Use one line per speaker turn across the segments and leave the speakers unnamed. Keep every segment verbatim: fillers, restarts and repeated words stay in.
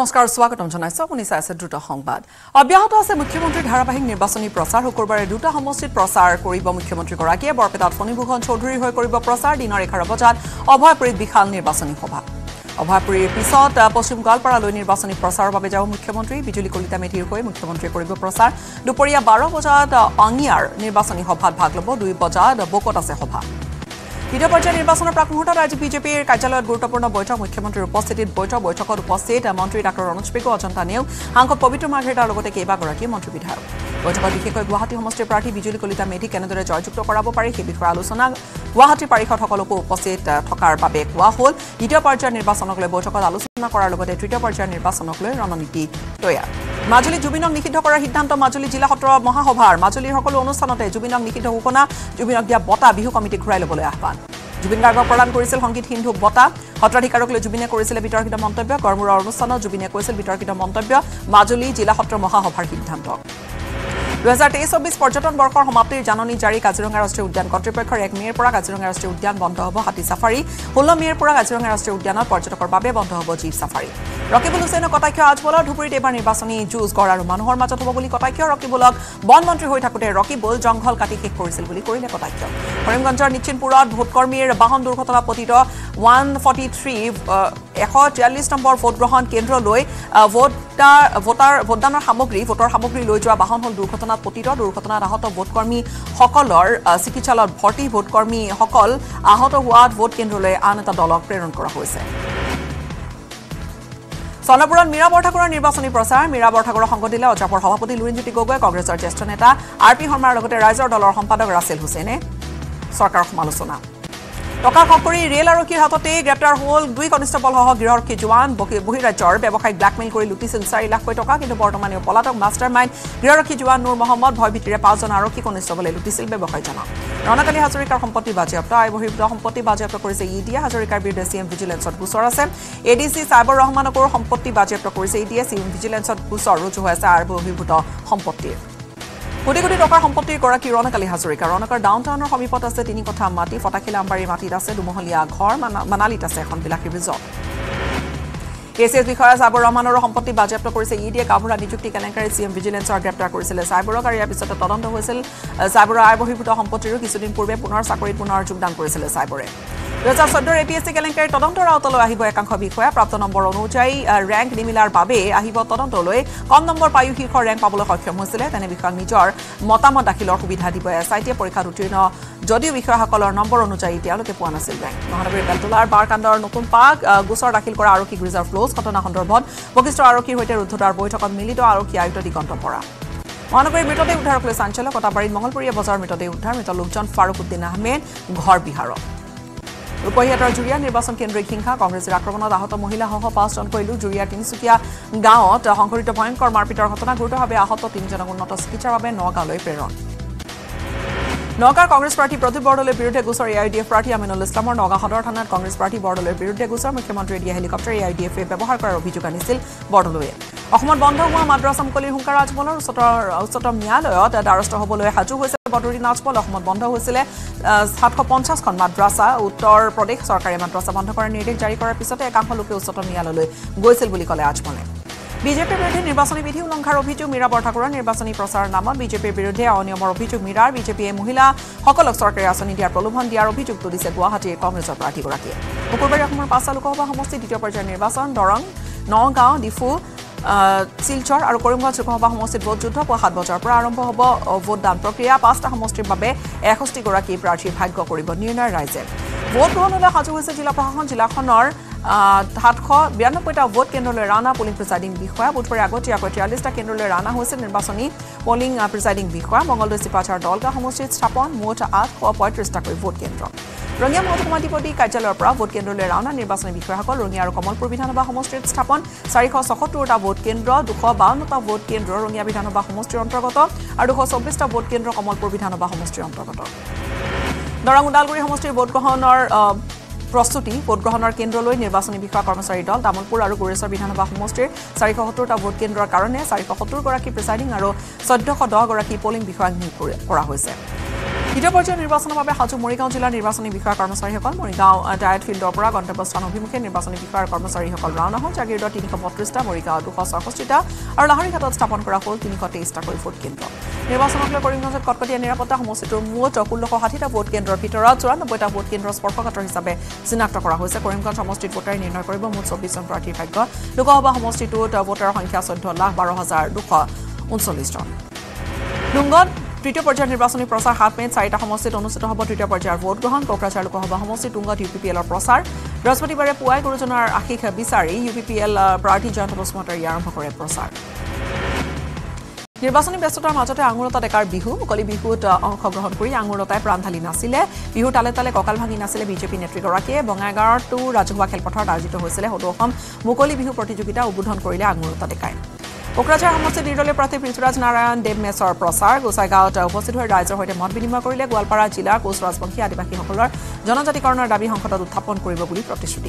নমস্কাৰ স্বাগতম জনাইছো আপুনি চাই আছে দ্ৰুত সংবাদ অব্যাহত আছে মুখ্যমন্ত্ৰী ধাৰাবাহিক নিৰ্বাচনী প্ৰচাৰ শুকুৰবাৰে দুটা সমষ্টিত প্ৰচাৰ কৰিব মুখ্যমন্ত্ৰী গৰাকীয়ে বৰপেটাত ফণীভূষণ চৌধুৰীৰ হৈ কৰিব প্ৰচাৰ দিনৰ এঘাৰ বজাত অভয়পুৰীত বিশাল নিৰ্বাচনী সভা অভয়পুৰীৰ পিছত পশ্চিম গোৱালপাৰালৈ নিৰ্বাচনী প্ৰচাৰৰ বাবে যাব মুখ্যমন্ত্ৰী বিজুলী কলিতা মেধিৰ হৈ মুখ্যমন্ত্ৰীয়ে কৰিব প্ৰচাৰ দুপৰীয়া বাৰ বজাত অঙিয়াৰ নিৰ্বাচনী সভাত ভাগ ল'ব দুই বজাত বকত আছে সভা দ্বিতীয় পৰ্যায়ৰ নিৰ্বাচনৰ প্ৰাক মুহূৰ্তত আজি বিজেপিৰ কাৰ্যালয়ত গুৰুত্বপূৰ্ণ বৈঠক মুখ্যমন্ত্ৰীৰ উপস্থিতিত বৈঠক বৈঠকত উপস্থিত মন্ত্ৰী ডাক্তৰ ৰনোজ পেগু অজন্তা নেওগ সাংসদ পবিত্ৰ মাৰ্ঘেৰিটাৰ লগতে কেইবাগৰাকী মন্ত্ৰী বিধায়ক বৈঠকত বিশেষকৈ গুৱাহাটী সমষ্টিৰ প্ৰাৰ্থী বিজুলী কলিতা মেধি কেনেদৰে জয়যুক্ত কৰাব পাৰি সেই বিষয়ে আলোচনা গুৱাহাটী পাৰিষদসকলকো উপস্থিত থকাৰ বাবে কোৱা হ'ল দ্বিতীয় পৰ্যায়ৰ নিৰ্বাচনক লৈ বৈঠকত আলোচনা কৰাৰ লগতে তৃতীয় পৰ্যায়ৰ নিৰ্বাচনক লৈ ৰণনীতি তৈয়াৰ মাজুলী জুবিনক নিষিদ্ধ কৰাৰ সিদ্ধান্ত মাজুলী জিলা সত্ৰ মহাসভাৰ মাজুলীৰ সকলো অনুষ্ঠানতে জুবিনক নিষিদ্ধ ঘোষণা জুবিনক দিয়া বঁটা বিহু কমিটিক ঘূৰাই ল'বলৈ আহ্বান জুবিন গাৰ্গক প্ৰদান কৰিছিল সংগীত সিন্ধু বঁটা সত্ৰাধিকাৰক লৈ জুবিনে কৰিছিল বিতৰ্কিত মন্তব্য গড়মূৰৰ অনুষ্ঠানত জুবিনে কৈছিল বিতৰ্কিত মন্তব্য মাজুলী জিলা সত্ৰ মহাসভাৰ সিদ্ধান্ত দুহেজাৰ তেইছ চৌব্বিছ পৰ্যটন বৰ্ষৰ সমাপ্তিৰ জাননী জাৰি কাজিৰঙা ৰাষ্ট্ৰীয় উদ্যান কৰ্তৃপক্ষৰ এক মে'ৰ পৰা কাজিৰঙা ৰাষ্ট্ৰীয় উদ্যান বন্ধ হ'ব হাতী ছাফাৰী ষোল্ল মে'ৰ পৰা কাজিৰঙা ৰাষ্ট্ৰীয় উদ্যানত পৰ্যটকৰ বাবে বন্ধ হ'ব জীপ ছাফাৰী ৰকিবুল হুছেইনৰ কটাক্ষ আজমলৰ ধুবুৰীত এইবাৰ নিৰ্বাচনী যুঁজ গড় আৰু মানুহৰ মাজত হ'ব বুলি কটাক্ষ ৰকিবুলক বন মন্ত্ৰী হৈ থাকোঁতে ৰকিবুল জংঘল কাটি শেষ কৰিছিল বুলি কৰিলে কটাক্ষ কৰিমগঞ্জৰ নিশ্চিতপুৰত ভোটকৰ্মীৰ বাহন দুৰ্ঘটনা পতিত ওৱান ফৰ্টি থ্ৰী এশ তিয়াল্লিছ নম্বৰ ভোটগ্ৰহণ কেন্দ্ৰলৈ ভোটাৰ ভোটাৰ ভোটদানৰ সামগ্ৰী ভোটৰ সামগ্ৰী লৈ যোৱা বাহন হ'ল দুৰ্ঘটনাত পতিত দুৰ্ঘটনাত আহত ভোটকৰ্মীসকলৰ চিকিৎসালয়ত ভৰ্তি ভোটকৰ্মীসকল আহত হোৱাত ভোট কেন্দ্ৰলৈ আন এটা দলক প্ৰেৰণ কৰা হৈছে চন্দ্ৰপুৰত মীৰা বৰঠাকুৰৰ নিৰ্বাচনী প্ৰচাৰ মীৰা বৰঠাকুৰৰ সংগ দিলে অজাপৰ সভাপতি লুৰিণজ্যোতি গগৈ কংগ্ৰেছৰ জ্যেষ্ঠ নেতা আৰ পি শৰ্মাৰ লগতে ৰাইজৰ দলৰ সম্পাদক ৰাছেল হুছেইনে চৰকাৰৰ সমালোচনা টকা খক কৰি ৰেল আৰক্ষীৰ হাততে গ্ৰেপ্তাৰ হ'ল দুই কনিষ্টবলসহ গৃহৰক্ষী জোৱান বহিৰাজ্যৰ ব্যৱসায়িক ব্লেকমেইল কৰি লুটিছিল চাৰি লাখকৈ টকা কিন্তু বৰ্তমানেও পলাতক মাষ্টাৰ মাইণ্ড গৃহৰক্ষী জোৱান নুৰ মহম্মদ ভয়ভীতিৰে পাঁচজন আৰক্ষী কনিষ্টবলে লুটিছিল ব্যৱসায়ীজনক ৰণকালী হাজৰিকাৰ সম্পত্তি বাজেয়াপ্ত আয় বহিৰ্ভূত সম্পত্তি বাজেয়াপ্ত কৰিছে ই ডিয়ে হাজৰিকাৰ বিৰুদ্ধে চি এম ভিজিলেন্সত গোচৰ আছে এ ডি চি চাইবৰ ৰহমানকো সম্পত্তি বাজেয়াপ্ত কৰিছে ই ডিয়ে চি এম ভিজিলেন্সত গোচৰ ৰুজু হৈ আছে আয় বহিৰ্ভূত সম্পত্তিৰ কোটি কোটি টকাৰ সম্পত্তিৰ গৰাকী ৰণকালী হাজৰিকা ৰণকাৰ ডাউন টাউনৰ সমীপত আছে তিনি কথা মাটি ফটাখিলা আম্বাৰীৰ মাটিত আছে দুমহলীয়া ঘৰ মানালিত আছে এখন বিলাসী ৰিজৰ্ট এ চি এছ বিষয়া চাইবৰ ৰহমানৰো সম্পত্তি বাজেয়াপ্ত কৰিছে ই ডিয়ে কাভুৰা নিযুক্তি কেলেংকাৰী চি এম ভিজিলেন্সৰ গ্ৰেপ্তাৰ কৰিছিলে চাইবৰক আৰু ইয়াৰ পিছতে তদন্ত হৈছিল চাইবৰৰ আয় বহিৰ্ভূত সম্পত্তিৰো কিছুদিন পূৰ্বে পুনৰ চাকৰিত পুনৰ যোগদান কৰিছিলে চাইবৰে দুহেজাৰ চৈধ্যৰ এ পি এছ চি কেলেংকাৰীৰ তদন্তৰ আওতালৈ আহিব একাংশ বিষয়া প্ৰাপ্ত নম্বৰ অনুযায়ী ৰেংক নিমিলাৰ বাবে আহিব তদন্তলৈ কম নম্বৰ পায়ো শীৰ্ষ ৰেংক পাবলৈ সক্ষম হৈছিলে তেনে বিষয়াক নিজৰ মতামত দাখিলৰ সুবিধা দিব এছ আই টিয়ে পৰীক্ষাত উত্তীৰ্ণ যদিও বিষয়াসকলৰ নম্বৰ অনুযায়ী এতিয়ালৈকে পোৱা নাছিল ৰেংক মহানগৰীৰ বেলতলাৰ বাৰকাণ্ডৰ নতুন পাক গোচৰ দাখিল কৰা আৰক্ষীক ৰিজাৰ্ভ ফ্ল'জ ঘটনা সন্দৰ্ভত বশিষ্ঠ আৰক্ষীৰ সৈতে ৰুদ্ধতাৰ বৈঠকত মিলিত আৰক্ষী আয়ুক্ত দিগন্ত বৰা মহানগৰীৰ মৃতদেহ উদ্ধাৰক লৈ চাঞ্চল্য কটাবাৰীত মঙলপৰীয়া বজাৰৰ মৃতদেহ উদ্ধাৰ মৃত লোকজন ফাৰুক উদ্দিন আহমেদ ঘৰ বিহাৰত ৰূপহীয়াতৰ জুৰিয়া নিৰ্বাচন কেন্দ্ৰিক হিংসা কংগ্ৰেছৰ আক্ৰমণত আহত মহিলাসহ পাঁচজনকৈ লোক জুৰিয়াৰ তিনিচুকীয়া গাঁৱত সংঘটিত ভয়ংকৰ মাৰপিটৰ ঘটনা গুৰুতৰভাৱে আহত তিনিজনক উন্নত চিকিৎসাৰ বাবে নগাঁৱলৈ প্ৰেৰণ নগাঁৱৰ কংগ্ৰেছ প্ৰাৰ্থী প্ৰদীপ বৰদলৈৰ বিৰুদ্ধে গোচৰ এ আই ডি এফ প্ৰাৰ্থী আমিনুল ইছলামৰ নগাঁও সদৰ থানাত কংগ্ৰেছ প্ৰাৰ্থী বৰদলৈৰ বিৰুদ্ধে গোচৰ মুখ্যমন্ত্ৰীয়ে দিয়া হেলিকপ্টাৰ এ আই ডি এফে ব্যৱহাৰ কৰাৰ অভিযোগ আনিছিল বৰদলৈয়ে অসমত বন্ধ হোৱা মাদ্ৰাছা মুকলিৰ হুংকাৰ আজমলৰ উচ্চতম ন্যায়ালয়ত দ্বাৰস্থ হ'বলৈ সাজু হৈছে বদৰুদ্দিন আজমল অসমত বন্ধ হৈছিলে সাতশ পঞ্চাছখন মাদ্ৰাছা উত্তৰ প্ৰদেশ চৰকাৰে মাদ্ৰাছা বন্ধ কৰাৰ নিৰ্দেশ জাৰি কৰাৰ পিছতে একাংশ লোকে উচ্চতম ন্যায়ালয়লৈ গৈছিল বুলি ক'লে আজমলে বিজেপিৰ বিৰুদ্ধে নিৰ্বাচনী বিধি উলংঘাৰ অভিযোগ মীৰা বৰঠাকুৰৰ নিৰ্বাচনী প্ৰচাৰৰ নামত বিজেপিৰ বিৰুদ্ধে অনিয়মৰ অভিযোগ মীৰাৰ বিজেপিয়ে মহিলাসকলক চৰকাৰী আঁচনি দিয়াৰ প্ৰলোভন দিয়াৰ অভিযোগ তুলিছে গুৱাহাটীৰ কংগ্ৰেছৰ প্ৰাৰ্থীগৰাকীয়ে শুকুৰবাৰে অসমৰ পাঁচটা লোকসভা সমষ্টিৰ দ্বিতীয় পৰ্যায়ৰ নিৰ্বাচন দৰং নগাঁও ডিফু শিলচৰ আৰু কৰিমগঞ্জ লোকসভা সমষ্টিত ভোট যুদ্ধ পুৱা সাত বজাৰ পৰা আৰম্ভ হ'ব ভোটদান প্ৰক্ৰিয়া পাঁচটা সমষ্টিৰ বাবে এষষ্ঠিগৰাকী প্ৰাৰ্থীৰ ভাগ্য কৰিব নিৰ্ণয় ৰাইজে ভোট গ্ৰহণলৈ সাজু হৈছে জিলা প্ৰশাসন জিলাখনৰ সাতশ বিৰানব্বৈটা ভোট কেন্দ্ৰলৈ ৰাওনা পলিং প্ৰিচাইডিং বিষয়া বুধবাৰে আগতীয়াকৈ তিয়াল্লিছটা কেন্দ্ৰলৈ ৰাওনা হৈছে নিৰ্বাচনী পলিং প্ৰিচাইডিং বিষয়া মঙলদৈ চিপাঝাৰ দলগা সমষ্টিত স্থাপন মুঠ আঠশ পঁয়ত্ৰিছটাকৈ ভোট কেন্দ্ৰ ৰঙিয়া মহকুমাধিপতি কাৰ্যালয়ৰ পৰা ভোট কেন্দ্ৰলৈ ৰাওনা নিৰ্বাচনী বিষয়াসকল ৰঙিয়া আৰু কমলপুৰ বিধানসভা সমষ্টিত স্থাপন চাৰিশ ছয়সত্তৰটা ভোট কেন্দ্ৰ দুশ বাৱন্নটা ভোট কেন্দ্ৰ ৰঙিয়া বিধানসভা সমষ্টিৰ অন্তৰ্গত আৰু দুশ চৌব্বিছটা ভোট কেন্দ্ৰ কমলপুৰ বিধানসভা সমষ্টিৰ অন্তৰ্গত দৰং ওদালগুৰি সমষ্টিৰ ভোটগ্ৰহণৰ প্ৰস্তুতি ভোটগ্ৰহণৰ কেন্দ্ৰলৈ নিৰ্বাচনী বিষয়া কৰ্মচাৰী দল তামুলপুৰ আৰু গোৰেশ্বৰ বিধানসভা সমষ্টিৰ চাৰিশ সত্তৰটা ভোট কেন্দ্ৰৰ কাৰণে চাৰিশ সত্তৰ গৰাকী প্ৰিচাইডিং আৰু চৈধ্যশ দহ গৰাকী পলিং বিষয়াক নিয়োগ কৰা হৈছে দ্বিতীয় পৰ্যায়ৰ নিৰ্বাচনৰ বাবে হাজু মৰিগাঁও জিলাৰ নিৰ্বাচনী বিষয়া কৰ্মচাৰীসকল মৰিগাঁও ডায়েট ফিল্ডৰ পৰা গন্তব্যস্থান অভিমুখে নিৰ্বাচনী বিষয়াৰ কৰ্মচাৰীসকল ৰাওনা হ'ল জাগিৰোডৰ তিনিশ বত্ৰিশটা মৰিগাঁও দুশ ছয়ষষ্ঠিটা আৰু লাহৰীঘাটত স্থাপন কৰা হ'ল তিনিশ তেইছটাকৈ ভোট কেন্দ্ৰ নিৰ্বাচনক লৈ কৰিমগঞ্জত কটকটীয়া নিৰাপত্তা সমষ্টিটোৰ মুঠ ষোল্লশ ষাঠিটা ভোট কেন্দ্ৰৰ ভিতৰত চৌৰান্নব্বৈটা ভোট কেন্দ্ৰ স্পৰ্শকাতৰ হিচাপে চিনাক্ত কৰা হৈছে কৰিমগঞ্জ সমষ্টিত ভোটাৰে নিৰ্ণয় কৰিব মুঠ চৌব্বিছজন প্ৰাৰ্থীৰ ভাগ্য লোকসভা সমষ্টিটোত ভোটাৰৰ সংখ্যা চৈধ্য লাখ বাৰ হাজাৰ দুশ ঊনচল্লিছ জন ডুংগত তৃতীয় পৰ্যায়ৰ নিৰ্বাচনী প্ৰচাৰ সাত মে'ত চাৰিটা সমষ্টিত অনুষ্ঠিত হ'ব তৃতীয় পৰ্যায়ৰ ভোট গ্ৰহণ কোকৰাঝাৰ লোকসভা সমষ্টিত টুংগত ইউ পি পি এলৰ প্ৰচাৰ বৃহস্পতিবাৰে পুৱাই গুৰুজনাৰ আশীষ বিচাৰি ইউ পি পি এল প্ৰাৰ্থী জয়ন্ত বসুমতাৰীয়ে আৰম্ভ কৰে প্ৰচাৰ নিৰ্বাচনী ব্যস্ততাৰ মাজতে আঙুৰতা ডেকাৰ বিহু মুকলি বিহুত অংশগ্ৰহণ কৰি আঙুৰতাই প্ৰাণ ঢালি নাছিলে বিহুৰ তালে তালে কঁকাল ভাঙি নাছিলে বিজেপি নেত্ৰীগৰাকীয়ে বঙাইগাঁৱতো ৰাজহুৱা খেলপথাৰত আয়োজিত হৈছিলে সদৌ অসম মুকলি বিহু প্ৰতিযোগিতা উদ্বোধন কৰিলে আঙুৰতা ডেকাই কোকৰাঝাৰ সমষ্টিত নিৰ্দলীয় প্ৰাৰ্থী পৃথ্বীৰাজ নাৰায়ণ দেৱ মেছৰ প্ৰচাৰ গোসাইগাঁৱত উপস্থিত হৈ ৰাইজৰ সৈতে মত বিনিময় কৰিলে গোৱালপাৰা জিলাৰ কোচ ৰাজবংশী আদিবাসীসকলৰ জনজাতিকৰণৰ দাবী সংসদত উত্থাপন কৰিব বুলি প্ৰতিশ্ৰুতি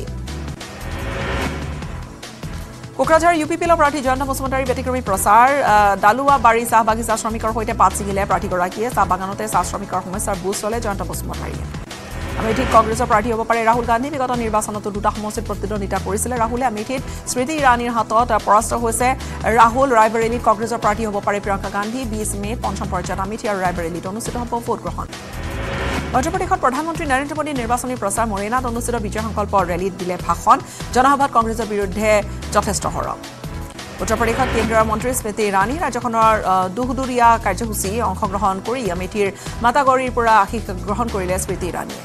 কোকৰাঝাৰ ইউ পি পি এলৰ প্ৰাৰ্থী জয়ন্ত বসুমতাৰীৰ ব্যতিক্ৰমী প্ৰচাৰ ডালুৱা বাৰী চাহ বাগিচা শ্ৰমিকৰ সৈতে পাত ছিঙিলে প্ৰাৰ্থীগৰাকীয়ে চাহ বাগানতে চাহ শ্ৰমিকৰ সমস্যাৰ বুজ ল'লে জয়ন্ত বসুমতাৰীয়ে আমেথিত কংগ্ৰেছৰ প্ৰাৰ্থী হ'ব পাৰে ৰাহুল গান্ধী বিগত নিৰ্বাচনতো দুটা সমষ্টিত প্ৰতিদ্বন্দ্বিতা কৰিছিলে ৰাহুলে আমেথিত স্মৃতি ইৰাণীৰ হাতত পৰাস্ত হৈছে ৰাহুল ৰায়বৰেলীত কংগ্ৰেছৰ প্ৰাৰ্থী হ'ব পাৰে প্ৰিয়ংকা গান্ধী বিছ মে' পঞ্চম পৰ্যায়ত আমেথি আৰু ৰায়বৰেলীত অনুষ্ঠিত হ'ব ভোট গ্ৰহণ মধ্যপ্ৰদেশত প্ৰধানমন্ত্ৰী নৰেন্দ্ৰ মোদীৰ নিৰ্বাচনী প্ৰচাৰ মৰেনাত অনুষ্ঠিত বিজয় সংকল্প ৰেলীত দিলে ভাষণ জনসভাত কংগ্ৰেছৰ বিৰুদ্ধে যথেষ্ট সৰব উত্তৰ প্ৰদেশত কেন্দ্ৰীয় মন্ত্ৰী স্মৃতি ইৰাণী ৰাজ্যখনৰ দুহদুৰীয়া কাৰ্যসূচী অংশগ্ৰহণ কৰি আমেথিৰ মাতাগৰীৰ পৰা আশীষ গ্ৰহণ কৰিলে স্মৃতি ইৰাণীয়ে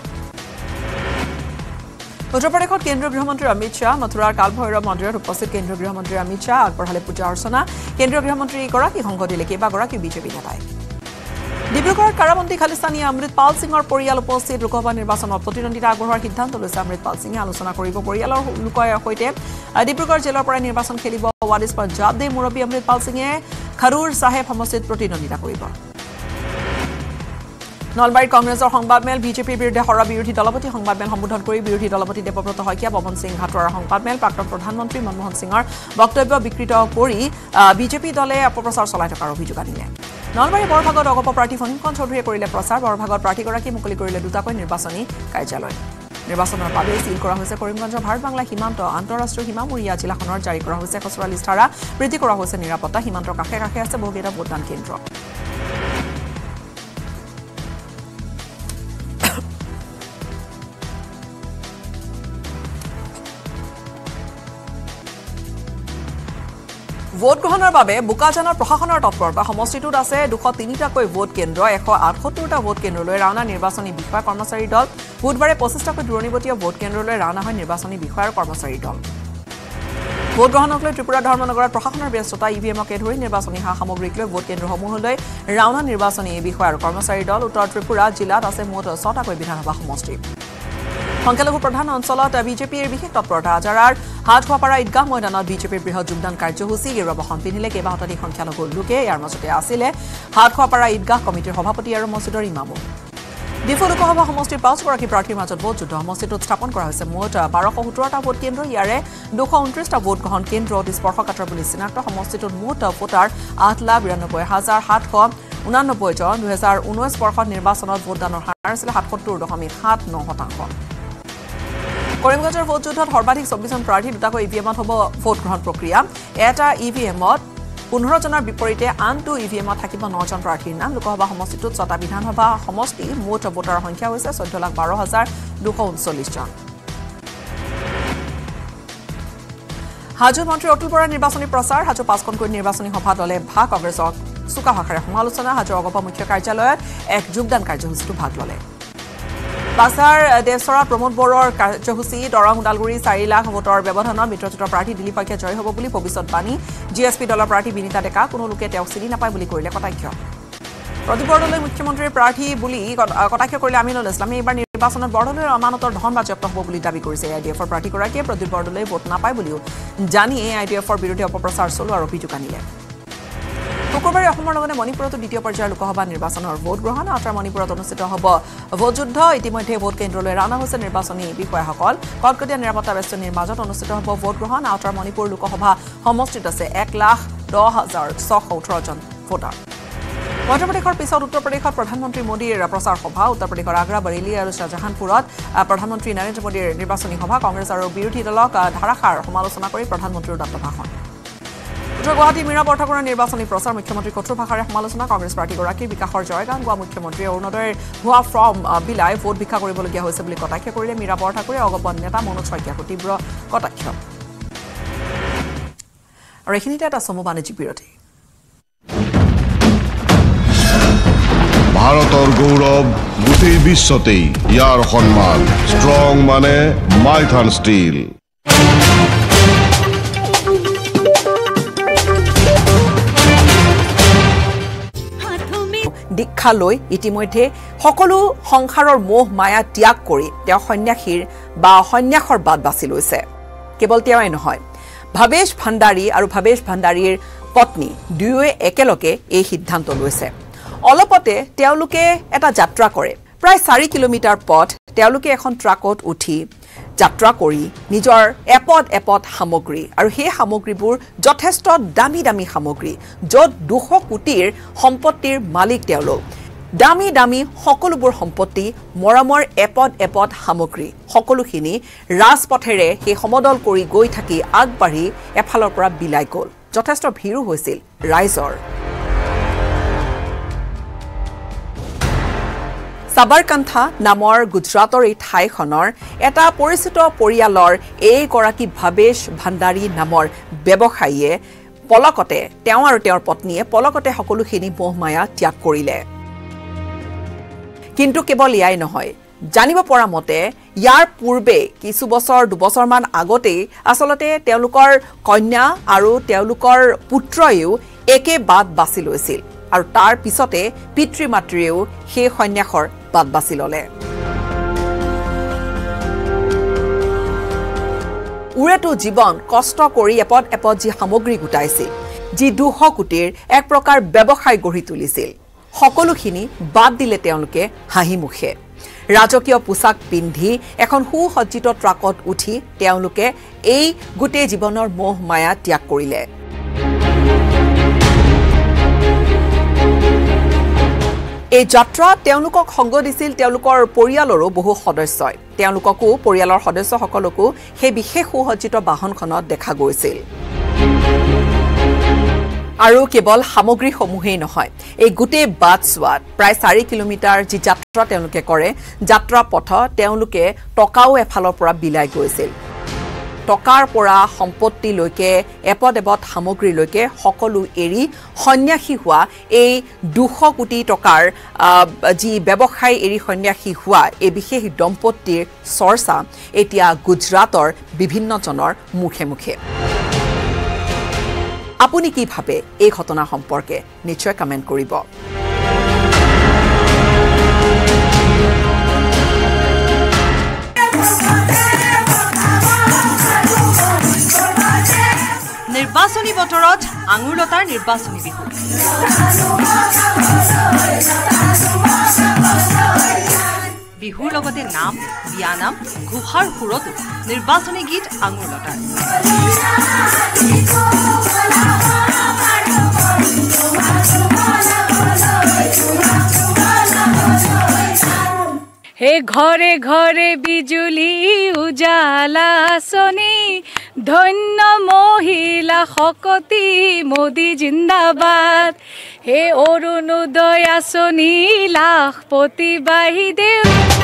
উত্তৰ প্ৰদেশত কেন্দ্ৰীয় গৃহমন্ত্ৰী অমিত শ্বাহ মথুৰাৰ কালভৈৰৱ মন্দিৰত উপস্থিত কেন্দ্ৰীয় গৃহমন্ত্ৰী অমিত শ্বাহ আগবঢ়ালে পূজা অৰ্চনা কেন্দ্ৰীয় গৃহমন্ত্ৰীগৰাকী সংগ দিলে কেইবাগৰাকী বিজেপি নেতাই ডিব্ৰুগড়ত কাৰাবন্দী খালিস্তানী অমৃতপাল সিঙৰ পৰিয়াল উপস্থিত লোকসভা নিৰ্বাচনত প্ৰতিদ্বন্দ্বিতা আগবঢ়োৱাৰ সিদ্ধান্ত লৈছে অমৃতপাল সিঙে আলোচনা কৰিব পৰিয়ালৰ লোকৰ সৈতে ডিব্ৰুগড় জেলৰ পৰা নিৰ্বাচন খেলিব ৱাৰিছ পঞ্জাব দে মুৰব্বী অমৃতপাল সিঙে খাৰুৰ চাহেব সমষ্টিত প্ৰতিদ্বন্দ্বিতা কৰিব নলবাৰীত কংগ্ৰেছৰ সংবাদমেল বিজেপিৰ বিৰুদ্ধে সৰব বিৰোধী দলপতি সংবাদমেল সম্বোধন কৰি বিৰোধী দলপতি দেৱব্ৰত শইকীয়া পৱন সিং ঘাটোৱাৰৰ সংবাদমেল প্ৰাক্তন প্ৰধানমন্ত্ৰী মনমোহন সিঙৰ বক্তব্য বিকৃত কৰি বিজেপি দলে অপপ্ৰচাৰ চলাই থকাৰ অভিযোগ আনিলে নলবাৰী বৰভাগত অগপ প্ৰাৰ্থী ফণীমকন চৌধুৰীয়ে কৰিলে প্ৰচাৰ বৰভাগত প্ৰাৰ্থীগৰাকী মুকলি কৰিলে দুটাকৈ নিৰ্বাচনী কাৰ্যালয় নিৰ্বাচনৰ বাবে চিল কৰা হৈছে কৰিমগঞ্জৰ ভাৰত বাংলা সীমান্ত আন্তঃৰাষ্ট্ৰীয় সীমামূৰীয়া জিলাখনৰ জাৰি কৰা হৈছে এশ চৌৰাল্লিছ ধাৰা বৃদ্ধি কৰা হৈছে নিৰাপত্তা সীমান্তৰ কাষে কাষে আছে বহুকেইটা ভোটদান কেন্দ্ৰ ভোট গ্ৰহণৰ বাবে বোকাজানৰ প্ৰশাসনৰ তৎপৰতা সমষ্টিটোত আছে দুশ তিনিটাকৈ ভোট কেন্দ্ৰ এশ আঠসত্তৰটা ভোট কেন্দ্ৰলৈ ৰাওনা নিৰ্বাচনী বিষয়া কৰ্মচাৰীৰ দল বুধবাৰে পঁচিছটাকৈ দূৰণিবতীয়া ভোট কেন্দ্ৰলৈ ৰাওনা হয় নিৰ্বাচনী বিষয়া আৰু কৰ্মচাৰীৰ দল ভোট গ্ৰহণক লৈ ত্ৰিপুৰা ধৰ্মনগৰত প্ৰশাসনৰ ব্যস্ততা ই ভি এমকে ধৰি নিৰ্বাচনী সা সামগ্ৰীক লৈ ভোট কেন্দ্ৰসমূহলৈ ৰাওনা নিৰ্বাচনী বিষয়া আৰু কৰ্মচাৰীৰ দল উত্তৰ ত্ৰিপুৰা জিলাত আছে মুঠ ছটাকৈ বিধানসভা সমষ্টি সংখ্যালঘু প্ৰধান অঞ্চলত বিজেপিৰ বিশেষ তৎপৰতা আজাৰাৰ হাটখোৱাপাৰা ঈদগাহ ময়দানত বিজেপিৰ বৃহৎ যোগদান কাৰ্যসূচী গেৰুৱা বসন পিন্ধিলে কেইবা শতাধিক সংখ্যালঘু লোকে ইয়াৰ মাজতে আছিলে হাটখোৱাপাৰা ঈদগাহ কমিটিৰ সভাপতি আৰু মছজিদৰ ইমামো ডিফু লোকসভা সমষ্টিৰ পাঁচগৰাকী প্ৰাৰ্থীৰ মাজত ভোট যুদ্ধ সমষ্টিটোত স্থাপন কৰা হৈছে মুঠ বাৰশ সোতৰটা ভোট কেন্দ্ৰ ইয়াৰে দুশ ঊনত্ৰিশটা ভোট গ্ৰহণ কেন্দ্ৰত স্পৰ্শকাতৰ বুলি চিনাক্ত সমষ্টিটোত মুঠ ভোটাৰ আঠ লাখ বিৰান্নব্বৈ হাজাৰ সাতশ ঊনানব্বৈ জন দুহেজাৰ ঊনৈছ বৰ্ষত নিৰ্বাচনত ভোটদানৰ হাৰ আছিলে সাতসত্তৰ দশমিক সাত ন শতাংশ কৰিমগঞ্জৰ ভোট যুদ্ধত সৰ্বাধিক চৌব্বিছজন প্ৰাৰ্থী দুটাকৈ ই ভি এমত হ'ব ভোট গ্ৰহণ প্ৰক্ৰিয়া এটা ই ভি এমত পোন্ধৰ জনৰ বিপৰীতে আনটো ই ভি এমত থাকিব নজন প্ৰাৰ্থীৰ নাম লোকসভা সমষ্টিটোত ছটা বিধানসভা সমষ্টি মুঠ ভোটাৰৰ সংখ্যা হৈছে চৈধ্য লাখ বাৰ হাজাৰ দুশ ঊনচল্লিছ জন হাজোত মন্ত্ৰী অতুল বৰাৰ নিৰ্বাচনী প্ৰচাৰ হাজো পাঁচখনকৈ নিৰ্বাচনী সভা দলে ভাগ কংগ্ৰেছক চোকা ভাষাৰে সমালোচনা হাজোৰ অগপ মুখ্য কাৰ্যালয়ত এক যোগদান কাৰ্যসূচীটো ভাগ ল'লে বাছাৰ দেশৰা প্ৰমোদ বড়োৰ কাৰ্যসূচী দৰং ওদালগুৰি চাৰি লাখ ভোটৰ ব্যৱধানত মিত্ৰজোঁটৰ প্ৰাৰ্থী দিলীপ শইকীয়া জয় হ'ব বুলি ভৱিষ্যতবাণী জি এছ পি দলৰ প্ৰাৰ্থী বিনীতা ডেকা কোনো লোকে তেওঁক চিনি নাপায় বুলি কৰিলে কটাক্ষ প্ৰদীপ বৰদলৈ মুখ্যমন্ত্ৰীৰ প্ৰাৰ্থী বুলি কটাক্ষ কৰিলে আমিনুল ইছলামে এইবাৰ নিৰ্বাচনত বৰদলৈৰ অমানতৰ ধন বাজেয়াপ্ত হ'ব বুলি দাবী কৰিছে এ আই ডি এফৰ প্ৰাৰ্থীগৰাকীয়ে প্ৰদীপ বৰদলৈ ভোট নাপায় বুলিও জানি এ আই ডি এফৰ বিৰুদ্ধে অপপ্ৰচাৰ চলোৱাৰ অভিযোগ আনিলে শুকুৰবাৰে অসমৰ লগতে মণিপুৰতো দ্বিতীয় পৰ্যায়ৰ লোকসভা নিৰ্বাচনৰ ভোট গ্ৰহণ আউটাৰ মণিপুৰত অনুষ্ঠিত হ'ব ভোট যুদ্ধ ইতিমধ্যে ভোট কেন্দ্ৰলৈ ৰাওনা হৈছে নিৰ্বাচনী বিষয়াসকল কটকটীয়া নিৰাপত্তা বেষ্টনীৰ মাজত অনুষ্ঠিত হ'ব ভোট গ্ৰহণ আউটাৰ মণিপুৰ লোকসভা সমষ্টিত আছে এক লাখ দহ হাজাৰ ছশ ওঠৰ জন ভোটাৰ মধ্যপ্ৰদেশৰ পিছত উত্তৰ প্ৰদেশত প্ৰধানমন্ত্ৰী মোদীৰ প্ৰচাৰ সভা উত্তৰ প্ৰদেশৰ আগ্ৰা বৰেলি আৰু শ্বাহজাহানপুৰত প্ৰধানমন্ত্ৰী নৰেন্দ্ৰ মোদীৰ নিৰ্বাচনী সভা কংগ্ৰেছ আৰু বিৰোধী দলক ধাৰাসাৰ সমালোচনা কৰি প্ৰধানমন্ত্ৰীৰ উদাত্ত ভাষণ উত্তৰ গুৱাহাটী মীৰা বৰঠাকুৰৰ নিৰ্বাচনী প্ৰচাৰ মুখ্যমন্ত্ৰী কঠোৰ ভাষাৰে সমালোচনা কংগ্ৰেছ প্ৰাৰ্থীগৰাকীৰ বিকাশৰ জয়গান গোৱা মুখ্যমন্ত্ৰীয়ে অৰুণোদয়ৰ ভুৱা ফৰ্ম বিলাই ভোট ভিক্ষা কৰিবলগীয়া হৈছে বুলি কটাক্ষ কৰিলে মীৰা বৰঠাকুৰে অগপন নেতা মনোজ শইকীয়াকো তীব্ৰ কটাক্ষ আৰু এইখিনিতে এটা চমু বাণিজ্যিক বিৰতি
ভাৰতৰ গৌৰৱ গোটেই বিশ্বতেই ইয়াৰ সন্মান ষ্ট্ৰং মানে মাইথান ষ্টীল
দীক্ষা লৈ ইতিমধ্যে সকলো সংসাৰৰ মোহ মায়া ত্যাগ কৰি তেওঁ সন্যাসীৰ বা সন্যাসৰ বাট বাছি লৈছে কেৱল তেওঁই নহয় ভাৱেশ ভাণ্ডাৰী আৰু ভাৱেশ ভাণ্ডাৰীৰ পত্নী দুয়োৱে একেলগে এই সিদ্ধান্ত লৈছে অলপতে তেওঁলোকে এটা যাত্ৰা কৰে প্ৰায় চাৰি কিলোমিটাৰ পথ তেওঁলোকে এখন ট্ৰাকত উঠি যাত্ৰা কৰি নিজৰ এপদ এপদ সামগ্ৰী আৰু সেই সামগ্ৰীবোৰ যথেষ্ট দামী দামী সামগ্ৰী য'ত দুশ কোটিৰ সম্পত্তিৰ মালিক তেওঁলোক দামী দামী সকলোবোৰ সম্পত্তি মৰমৰ এপদ এপদ সামগ্ৰী সকলোখিনি ৰাজপথেৰে সেই সমদল কৰি গৈ থাকি আগবাঢ়ি এফালৰ পৰা বিলাই গ'ল যথেষ্ট ভিৰো হৈছিল ৰাইজৰ সাবৰকান্থা নামৰ গুজৰাটৰ এই ঠাইখনৰ এটা পৰিচিত পৰিয়ালৰ এই গৰাকী ভাৱেশ ভাণ্ডাৰী নামৰ ব্যৱসায়ীয়ে পলকতে তেওঁ আৰু তেওঁৰ পত্নীয়ে পলকতে সকলোখিনি মোহ মায়া ত্যাগ কৰিলে কিন্তু কেৱল ইয়াই নহয় জানিব পৰা মতে ইয়াৰ পূৰ্বে কিছু বছৰ দুবছৰমান আগতেই আচলতে তেওঁলোকৰ কন্যা আৰু তেওঁলোকৰ পুত্ৰয়ো একে বাট বাছি লৈছিল আৰু তাৰ পিছতে পিতৃ মাতৃয়েও সেই সন্যাসৰ বাট বাছি ললে উৰেটো জীৱন কষ্ট কৰি এপদ এপদ যি সামগ্ৰী গোটাইছিল যি দুশ কোটিৰ এক প্ৰকাৰ ব্যৱসায় গঢ়ি তুলিছিল সকলোখিনি বাদ দিলে তেওঁলোকে হাঁহি মুখে ৰাজকীয় পোছাক পিন্ধি এখন সুসজ্জিত ট্ৰাকত উঠি তেওঁলোকে এই গোটেই জীৱনৰ মোহ মায়া ত্যাগ কৰিলে এই যাত্ৰা তেওঁলোকক সংগ দিছিল তেওঁলোকৰ পৰিয়ালৰো বহু সদস্যই তেওঁলোককো পৰিয়ালৰ সদস্যসকলকো সেই বিশেষ সুসজ্জিত বাহনখনত দেখা গৈছিল আৰু কেৱল সামগ্ৰীসমূহেই নহয় এই গোটেই বাটছোৱাত প্ৰায় চাৰি কিলোমিটাৰ যি যাত্ৰা তেওঁলোকে কৰে যাত্ৰা পথ তেওঁলোকে টকাও এফালৰ পৰা বিলাই গৈছিল টকাৰ পৰা সম্পত্তিলৈকে এপদ এপদ সামগ্ৰীলৈকে সকলো এৰি সন্যাসী হোৱা এই দুশ কোটি টকাৰ যি ব্যৱসায় এৰি সন্যাসী হোৱা এই বিশেষ দম্পতীৰ চৰ্চা এতিয়া গুজৰাটৰ বিভিন্নজনৰ মুখে মুখে আপুনি কি ভাবে এই ঘটনা সম্পৰ্কে নিশ্চয় কমেন্ট কৰিব
নিৰ্বাচনী বতৰত আঙুৰলতাৰ নিৰ্বাচনী বিহু বিহুৰ লগতে নাম বিয়ানাম ঘোষাৰ সুৰতো নিৰ্বাচনী গীত আঙুৰলতাৰ
হে ঘৰে ঘৰে বিজুলী উজালা আঁচনি ধন্য মহিলা শকতি মোদী জিন্দাবাদ হে অৰুণোদয় আঁচনি লাখপতি বাহিদেউ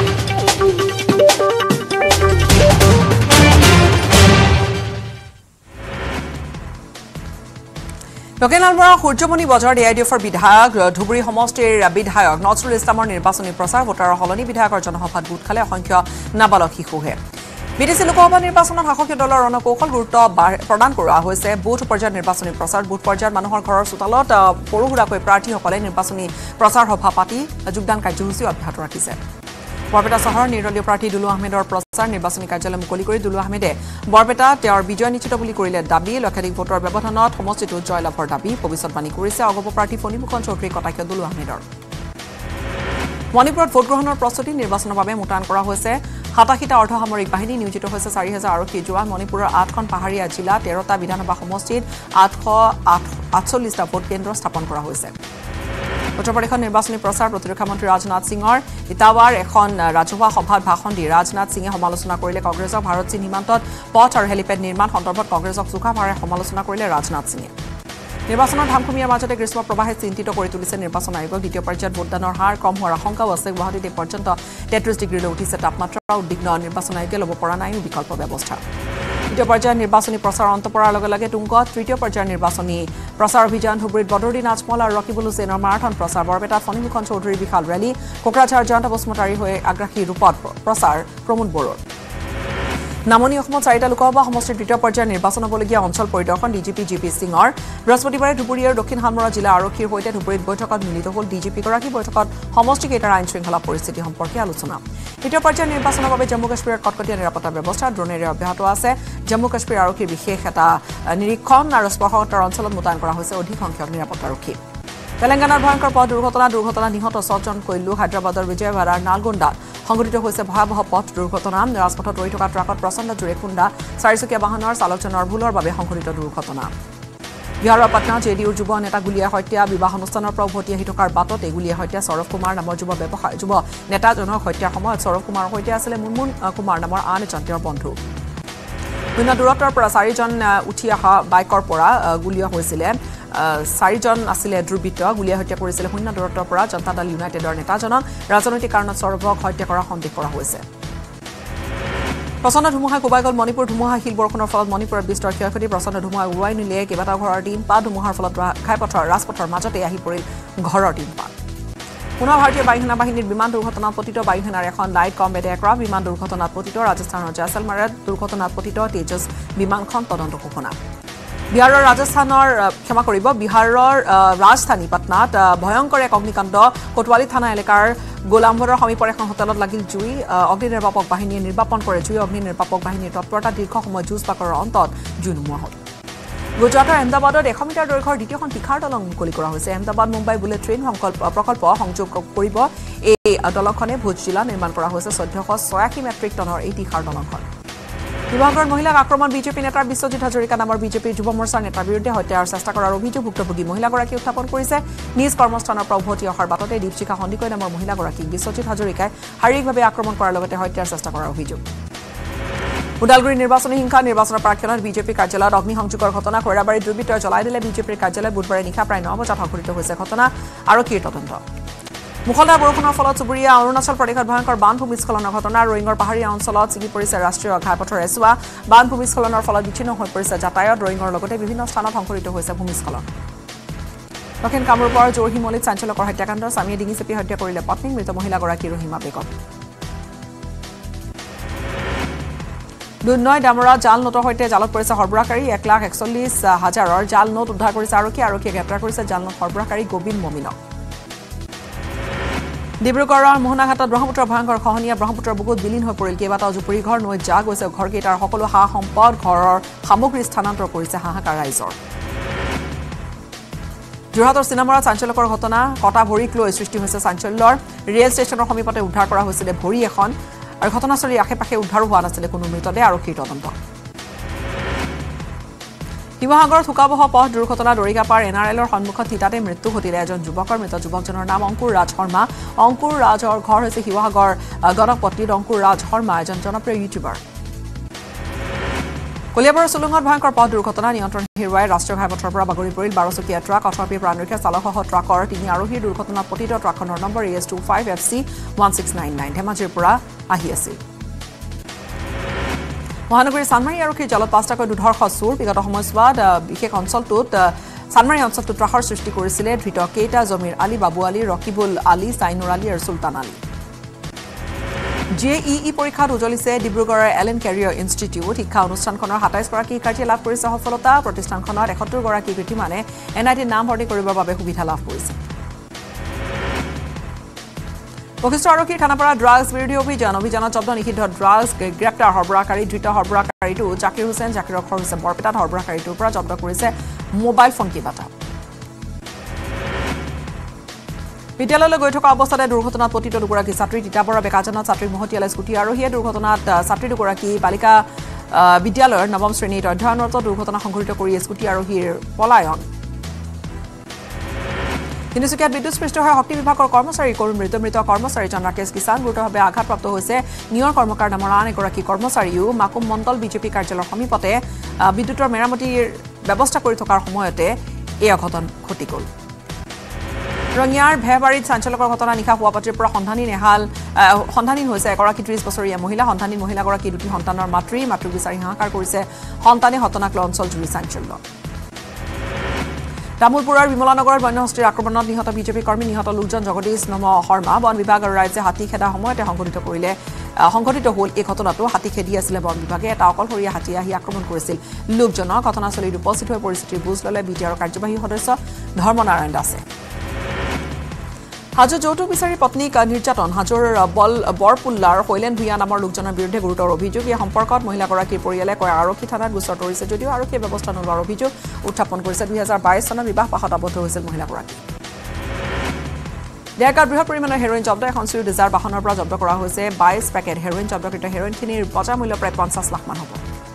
লকেলালমৰা সূৰ্যমণি বজাৰ এ আই ডি এফৰ বিধায়ক ধুবুৰী সমষ্টিৰ বিধায়ক নজৰুল ইছলামৰ নিৰ্বাচনী প্ৰচাৰ ভোটাৰৰ সলনি বিধায়কৰ জনসভাত গোট খালে অসংখ্য নাবালক শিশুহে বিটিচি লোকসভা নিৰ্বাচনত শাসকীয় দলৰ ৰণকৌশল গুৰুত্ব প্ৰদান কৰা হৈছে বুথ পৰ্যায়ত নিৰ্বাচনী প্ৰচাৰ বুথ পৰ্যায়ত মানুহৰ ঘৰৰ চোতালত সৰু সুৰাকৈ প্ৰাৰ্থীসকলে নিৰ্বাচনী প্ৰচাৰ সভা পাতি যোগদান কাৰ্যসূচী অব্যাহত ৰাখিছে বৰপেটা চহৰৰ নিৰ্দলীয় প্ৰাৰ্থী দুলু আহমেদৰ প্ৰচাৰ নিৰ্বাচনী কাৰ্যালয় মুকলি কৰি দুলু আহমেদে বৰপেটা তেওঁৰ বিজয় নিশ্চিত বুলি কৰিলে দাবী লক্ষাধিক ভোটৰ ব্যৱধানত সমষ্টিটোত জয়লাভৰ দাবী ভৱিষ্যতবাণী কৰিছে অগপ প্ৰাৰ্থী ফণীভূষণ চৌধুৰীৰ কটাক্ষ দুলু আহমেদৰ মণিপুৰত ভোট গ্ৰহণৰ প্ৰস্তুতি নিৰ্বাচনৰ বাবে মোতায়েন কৰা হৈছে সাতাশীটা অৰ্ধসামৰিক বাহিনী নিয়োজিত হৈছে চাৰি হাজাৰ আৰক্ষী জোৱান মণিপুৰৰ আঠখন পাহাৰীয়া জিলা তেৰটা বিধানসভা সমষ্টিত আঠশ আঠচল্লিছটা ভোট কেন্দ্ৰ স্থাপন কৰা হৈছে উত্তৰ প্ৰদেশৰ নিৰ্বাচনী প্ৰচাৰ প্ৰতিৰক্ষা মন্ত্ৰী ৰাজনাথ সিঙৰ ইটাৱাৰ এখন ৰাজহুৱা সভাত ভাষণ দি ৰাজনাথ সিঙে সমালোচনা কৰিলে কংগ্ৰেছক ভাৰত চীন সীমান্তত পথ আৰু হেলিপেড নিৰ্মাণ সন্দৰ্ভত কংগ্ৰেছক চোখাভাৰে সমালোচনা কৰিলে ৰাজনাথ সিঙে নিৰ্বাচনৰ ধামখুমীয়াৰ মাজতে গ্ৰীষ্ম প্ৰবাহে চিন্তিত কৰি তুলিছে নিৰ্বাচন আয়োগক দ্বিতীয় পৰ্যায়ত ভোটদানৰ হাৰ কম হোৱাৰ আশংকাও আছে গুৱাহাটীত এই পৰ্যন্ত তেত্ৰিশ ডিগ্ৰীলৈ উঠিছে তাপমাত্ৰা উদ্বিগ্ন নিৰ্বাচন আয়োগে ল'ব পৰা নাই বিকল্প ব্যৱস্থা দ্বিতীয় পৰ্যায়ৰ নিৰ্বাচনী প্ৰচাৰ অন্ত পৰাৰ লগে লগে তুংগত তৃতীয় পৰ্যায়ৰ নিৰ্বাচনী প্ৰচাৰ অভিযান ধুবুৰীত বদৰুদ্দিন নাজমল আৰু ৰকিবুল হুছেইনৰ মাৰাথন প্ৰচাৰ বৰপেটাত ফণীভূষণ চৌধুৰীৰ বিশাল ৰেলী কোকৰাঝাৰ জয়ন্ত বসুমতাৰী হৈ আগ্ৰাসী ৰূপত প্ৰচাৰ প্ৰমোদ বড়োৰ নামনি অসমত চাৰিটা লোকসভা সমষ্টিৰ তৃতীয় পৰ্যায়ৰ নিৰ্বাচন হ'বলগীয়া অঞ্চল পৰিদৰ্শন ডিজিপি জি পি সিঙৰ বৃহস্পতিবাৰে ধুবুৰী আৰু দক্ষিণ হালমৰা জিলা আৰক্ষীৰ সৈতে ধুবুৰীত বৈঠকত মিলিত হ'ল ডিজিপিগৰাকী বৈঠকত সমষ্টিকেইটাৰ আইন শৃংখলা পৰিস্থিতি সম্পৰ্কে আলোচনা তৃতীয় পৰ্যায়ৰ নিৰ্বাচনৰ বাবে জম্মু কাশ্মীৰৰ কটকটীয়া নিৰাপত্তা ব্যৱস্থা ড্ৰোনেৰে অব্যাহত আছে জম্মু কাশ্মীৰ আৰক্ষীৰ বিশেষ এটা নিৰীক্ষণ আৰু স্পৰ্শকাতৰ অঞ্চলত মোতায়েন কৰা হৈছে অধিক সংখ্যক নিৰাপত্তাৰক্ষী তেলেংগানাৰ ভয়ংকৰ পথ দুৰ্ঘটনা দুৰ্ঘটনা নিহত ছজন কৈলু হায়দৰাবাদৰ বিজয়ৱাড়াৰ নালগোণ্ডাত সংঘটিত হৈছে ভয়াৱহ পথ দুৰ্ঘটনা ৰাজপথত ৰৈ থকা ট্ৰাকত প্ৰচণ্ড জোৰে খুন্দা চাৰিচকীয়া বাহনৰ চালকজনৰ ভুলৰ বাবে সংঘটিত দুৰ্ঘটনা বিহাৰৰ পাটনা জে ডি ইউৰ যুৱ নেতা গুলীয়া হত্যা বিবাহ অনুষ্ঠানৰ পৰা উভতি আহি থকাৰ বাটতে গুলীয়া হত্যা সৌৰভ কুমাৰ নামৰ যুৱ ব্যৱসায় যুৱ নেতাজনৰ হত্যাৰ সময়ত সৌৰভ কুমাৰৰ সৈতে আছিলে মুনমুন কুমাৰ নামৰ আন এজন তেওঁৰ বন্ধু শূন্য দূৰত্বৰ পৰা চাৰিজন উঠি অহা বাইকৰ পৰা গুলীয়া হৈছিলে চাৰিজন আছিলে দুৰ্বৃত্ত গুলীয়া হত্যা কৰিছিলে শূন্য দূৰত্বৰ পৰা জনতা দল ইউনাইটেডৰ নেতাজনক ৰাজনৈতিক কাৰণত সৌৰভক হত্যা কৰাৰ সন্দেহ কৰা হৈছে প্ৰচণ্ড ধুমুহা কোবাই গ'ল মণিপুৰ ধুমুহা শিল বৰষুণৰ ফলত মণিপুৰত বিস্তৰ ক্ষয়ক্ষতি প্ৰচণ্ড ধুমুহাই উৰুৱাই নিলে কেইবাটাও ঘৰৰ টিন পাত ধুমুহাৰ ফলত ঘাইপথৰ ৰাজপথৰ মাজতে আহি পৰিল ঘৰৰ টিন পাত পুনৰ ভাৰতীয় বায়ুসেনা বাহিনীৰ বিমান দুৰ্ঘটনাত পতিত বায়ুসেনাৰ এখন লাইট কম্বেট এয়াৰক্ৰাফ্ট বিমান দুৰ্ঘটনাত পতিত ৰাজস্থানৰ জয়ছলমাৰত দুৰ্ঘটনাত পতিত তেজছ বিমানখন তদন্ত ঘোষণা বিহাৰৰ ৰাজস্থানৰ ক্ষমা কৰিব বিহাৰৰ ৰাজধানী পাটনাত ভয়ংকৰ এক অগ্নিকাণ্ড কোটৱালী থানা এলেকাৰ গোলামভৰৰ সমীপৰ এখন হোটেলত লাগিল জুই অগ্নি নিৰ্বাপক বাহিনীয়ে নিৰ্বাপন কৰে জুই অগ্নি নিৰ্বাপক বাহিনীৰ তৎপৰতা দীৰ্ঘ সময় যুঁজ বাকৰৰ অন্তত জুই নুমুৱা হ'ল গুজৰাটৰ আহমেদাবাদত এশ মিটাৰ দৈৰ্ঘ্যৰ দ্বিতীয়খন তীখাৰ দলং মুকলি কৰা হৈছে আহমেদাবাদ মুম্বাই বুলেট ট্ৰেইন সংকল্প প্ৰকল্প সংযোগ কৰিব এই দলংখনে ভোজ জিলা নিৰ্মাণ কৰা হৈছে চৈধ্যশ ছয়াশী মেট্ৰিক টনৰ এই তীখাৰ দলংখন শিৱসাগৰত মহিলাক আক্ৰমণ বিজেপি নেতাৰ বিশ্বজিৎ হাজৰিকা নামৰ বিজেপিৰ যুৱ মৰ্চাৰ নেতাৰ বিৰুদ্ধে হত্যাৰ চেষ্টা কৰাৰ অভিযোগ ভুক্তভোগী মহিলাগৰাকী উত্থাপন কৰিছে নিজ কৰ্মস্থানৰ পৰা উভতি অহাৰ বাটতে দীপশিখা সন্দিকৈ নামৰ মহিলাগৰাকীক বিশ্বজিৎ হাজৰিকাই শাৰীৰিকভাৱে আক্ৰমণ কৰাৰ লগতে হত্যাৰ চেষ্টা কৰাৰ অভিযোগ ওদালগুৰি নিৰ্বাচনী হিংসা নিৰ্বাচনৰ প্ৰাক্ষণত বিজেপি কাৰ্যালয়ত অগ্নিসংযোগৰ ঘটনা খৈৰাবাৰীত দুৰ্বৃত্তই জ্বলাই দিলে বিজেপিৰ কাৰ্যালয় বুধবাৰে নিশা প্ৰায় ন বজাত সংঘটিত হৈছে ঘটনা আৰক্ষীৰ তদন্ত মুখলধাৰ বৰষুণৰ ফলত চুবুৰীয়া অৰুণাচল প্ৰদেশত ভয়ংকৰ বান ভূমিস্খলনৰ ঘটনা ৰয়িঙৰ পাহাৰীয়া অঞ্চলত ছিগি পৰিছে ৰাষ্ট্ৰীয় ঘাইপথৰ এছোৱা বান ভূমিস্খলনৰ ফলত বিচ্ছিন্ন হৈ পৰিছে যাতায়াত ৰয়িঙৰ লগতে বিভিন্ন স্থানত সংঘটিত হৈছে ভূমিস্খলন দক্ষিণ কামৰূপৰ জোৰহিমলিত চাঞ্চল্যকৰ হত্যাকাণ্ড স্বামীয়ে ডিঙি চেপি হত্যা কৰিলে পত্নীক মৃত মহিলাগৰাকী ৰহিমা বেগম দুৰ্নয় ডামৰাত জাল নোটৰ সৈতে জালত পৰিছে সৰবৰাহকাৰী এক লাখ একচল্লিছ হাজাৰৰ জাল নোট উদ্ধাৰ কৰিছে আৰক্ষী আৰক্ষীয়ে গ্ৰেপ্তাৰ কৰিছে জাল নোট সৰবৰাহকাৰী গোবিন্দ মমিনক ডিব্ৰুগড়ৰ মোহনাঘাটত ব্ৰহ্মপুত্ৰৰ ভয়ংকৰ খহনীয়া ব্ৰহ্মপুত্ৰৰ বুকুত বিলীন হৈ পৰিল কেইবাটাও জুপুৰি ঘৰ নৈত জাহ গৈছে ঘৰকেইটাৰ সকলো সা সম্পদ ঘৰৰ সামগ্ৰী স্থানান্তৰ কৰিছে হাহাকাৰ ৰাইজৰ যোৰহাটৰ চিনামৰা চাঞ্চল্যকৰ ঘটনা কটা ভৰিক লৈ সৃষ্টি হৈছে চাঞ্চল্যৰ ৰেল ষ্টেচনৰ সমীপতে উদ্ধাৰ কৰা হৈছিলে ভৰি এখন আৰু ঘটনাস্থলীৰ আশে পাশে উদ্ধাৰো হোৱা নাছিলে কোনো মৃতদেহ আৰক্ষীৰ তদন্ত শিৱসাগৰত শোকাবহ পথ দুৰ্ঘটনা দৰিকাপাৰ এন আৰ এলৰ সন্মুখত থিতাতে মৃত্যু ঘটিলে এজন যুৱকৰ মৃত যুৱকজনৰ নাম অংকুৰ ৰাজ শৰ্মা অংকুৰ ৰাজৰ ঘৰ হৈছে শিৱসাগৰ গণকপট্টিত অংকুৰ ৰাজ শৰ্মা এজন জনপ্ৰিয় ইউটিউবাৰ কলিয়াবৰৰ চুলুঙত ভয়ংকৰ পথ দুৰ্ঘটনা নিয়ন্ত্ৰণ হেৰুৱাই ৰাষ্ট্ৰীয় ঘাইপথৰ পৰা বাগৰি পৰিল বাৰচকীয়া ট্ৰাক অথবা প্ৰাণৰক্ষা চালকসহ ট্ৰাকৰ তিনি আৰোহীৰ দুৰ্ঘটনাত পতিত ট্ৰাকখনৰ number A S two five F C one six nine nine ধেমাজিৰ পৰা আহি আছিল মহানগৰীৰ চানমাৰী আৰক্ষীৰ জালত পাঁচটাকৈ দুধৰ্ষ চোৰ বিগত সময়ছোৱাত বিশেষ অঞ্চলটোত চানমাৰী অঞ্চলটোত ত্ৰাসৰ সৃষ্টি কৰিছিলে ধৃত কেইটা জমিৰ আলী বাবু আলী ৰকিবুল আলী চাইনুৰ আলী আৰু চুলতান আলী জে ই ই পৰীক্ষাত উজলিছে ডিব্ৰুগড়ৰ এলেন কেৰিয়াৰ ইনষ্টিটিউট শিক্ষা অনুষ্ঠানখনৰ সাতাইছ গৰাকী শিক্ষাৰ্থীয়ে লাভ কৰিছে সফলতা প্ৰতিষ্ঠানখনত এসত্তৰ গৰাকী কৃতিমানে এন আই টিত নাম ভৰ্তি কৰিবৰ বাবে সুবিধা লাভ কৰিছে বশিষ্ঠ আৰক্ষীৰ খানাপাৰা ড্ৰাগছ বিৰোধী অভিযান অভিযানত জব্দ নিষিদ্ধ ড্ৰাগছ গ্ৰেপ্তাৰ সৰবৰাহকাৰী ধৃত সৰবৰাহকাৰীটো জাকিৰ হুছেইন জাকিৰৰ ঘৰ হৈছে বৰপেটাত সৰবৰাহকাৰীটোৰ পৰা জব্দ কৰিছে মোবাইল ফোন কেইবাটা বিদ্যালয়লৈ গৈ থকা অৱস্থাতে দুৰ্ঘটনাত পতিত দুগৰাকী ছাত্ৰী তিতাবৰৰ বেকাজানত ছাত্ৰীক মহতিয়ালে স্কুটি আৰোহীয়ে দুৰ্ঘটনাত ছাত্ৰী দুগৰাকী বালিকা বিদ্যালয়ৰ নৱম শ্ৰেণীত অধ্যয়নৰত দুৰ্ঘটনা সংঘটিত কৰি স্কুটি আৰোহীৰ পলায়ন তিনিচুকীয়াত বিদ্যুৎস্পৃষ্ট হৈ শক্তি বিভাগৰ কৰ্মচাৰী কৰুণ মৃত মৃত কৰ্মচাৰীজন ৰাকেশ কিষাণ গুৰুতৰভাৱে আঘাতপ্ৰাপ্ত হৈছে নিয়ৰ কৰ্মকাৰ নামৰ আন এগৰাকী কৰ্মচাৰীও মাকুম মণ্ডল বিজেপি কাৰ্যালয়ৰ সমীপতে বিদ্যুতৰ মেৰামতিৰ ব্যৱস্থা কৰি থকাৰ সময়তে এই অঘটন ঘটি গ'ল ৰঙিয়াৰ ভেবাৰীত চাঞ্চলকৰ ঘটনা নিশা হোৱাপাতিৰ পৰা সন্ধানী নেহাল সন্ধানীন হৈছে এগৰাকী ত্ৰিশ বছৰীয়া মহিলা সন্ধানী মহিলাগৰাকী দুটি সন্তানৰ মাতৃ মাতৃ বিচাৰি হাহাকাৰ কৰিছে সন্তানী ঘটনাক লৈ অঞ্চল জুৰি চাঞ্চল্য তামুলপুৰৰ বিমলানগৰৰ বন্যহস্তীৰ আক্ৰমণত নিহত বিজেপি কৰ্মী নিহত লোকজন জগদীশ নম শৰ্মা বন বিভাগ আৰু ৰাইজে হাতী খেদা সময়তে সংঘটিত কৰিলে সংঘটিত হ'ল এই ঘটনাটো হাতী খেদি আছিলে বন বিভাগে এটা অকলশৰীয়া হাতী আহি আক্ৰমণ কৰিছিল লোকজনক ঘটনাস্থলীত উপস্থিত হৈ পৰিস্থিতিৰ বুজ ল'লে বি টি আৰৰ কাৰ্যবাহী সদস্য ধৰ্মনাৰায়ণ দাসে হাজো যৌতুক বিচাৰি পত্নীক নিৰ্যাতন হাজোৰ বল বৰপুল্লাৰ শৈলেন ভূঞা নামৰ লোকজনৰ বিৰুদ্ধে গুৰুতৰ অভিযোগ এই সম্পৰ্কত মহিলাগৰাকীৰ পৰিয়ালে কয় আৰক্ষী থানাত গোচৰ তৰিছে যদিও আৰক্ষীয়ে ব্যৱস্থা নোলোৱাৰ অভিযোগ উত্থাপন কৰিছে দুই হাজাৰ বাইছ চনত বিবাহ পাশত আবদ্ধ হৈছিল মহিলাগৰাকী ডেৰগাঁৱত বৃহৎ পৰিমাণৰ হেৰইন জব্দ এখন চুইফ্ট ডিজাৰ বাহনৰ পৰা জব্দ কৰা হৈছে বাইছ পেকেট হেৰইন জব্দকৃত হেৰইনখিনিৰ বজাৰ মূল্য প্ৰায় পঞ্চাছ লাখ মান হ'ব